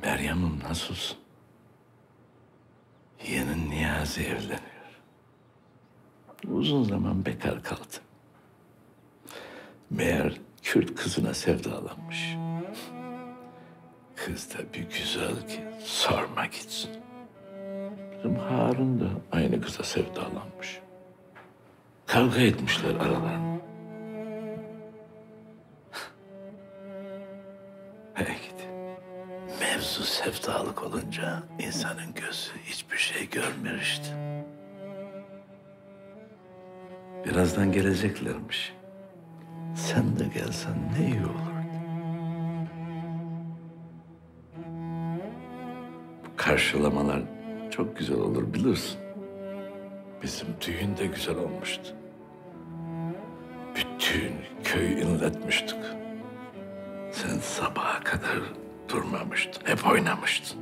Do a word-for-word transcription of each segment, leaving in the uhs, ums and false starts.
Meryem'im nasılsın? Yeğenin Niyazi evleniyor. Uzun zaman bekar kaldı. Meğer Kürt kızına sevdalanmış. Kız da bir güzel ki sorma gitsin. Bizim Harun da aynı kıza sevdalanmış. Kavga etmişler aralarında. Hey gidi. Mevzu sevdalık olunca insanın gözü hiçbir şey görmüyor işte. Birazdan geleceklermiş. Sen de gelsen ne iyi olur. Bu karşılamalar çok güzel olur bilirsin. Bizim düğün de güzel olmuştu. Bütün köyü inletmiştik. Sen sabaha kadar durmamıştın. Hep oynamıştın.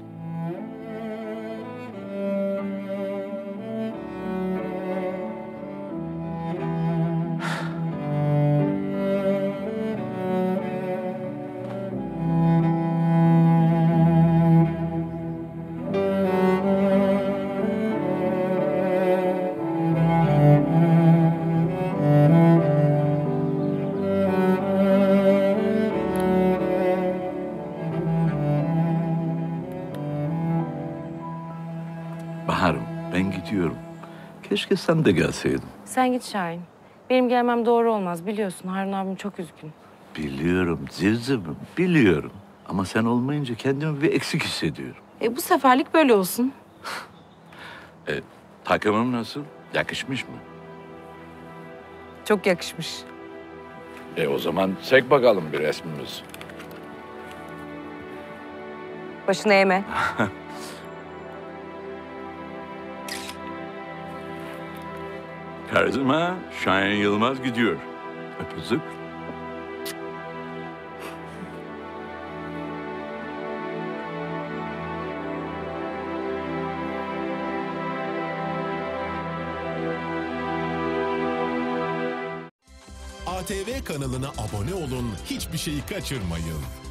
Bahar'ım ben gidiyorum. Keşke sen de gelseydin. Sen git Şahin. Benim gelmem doğru olmaz biliyorsun. Harun abim çok üzgün. Biliyorum zivzivim, biliyorum. Ama sen olmayınca kendimi bir eksik hissediyorum. E bu seferlik böyle olsun. E, takımım nasıl? Yakışmış mı? Çok yakışmış. E o zaman çek bakalım bir resmimiz. Başını eğme. Karizma Şahin Yılmaz gidiyor. Öpücük. A T V kanalına abone olun, hiçbir şeyi kaçırmayın.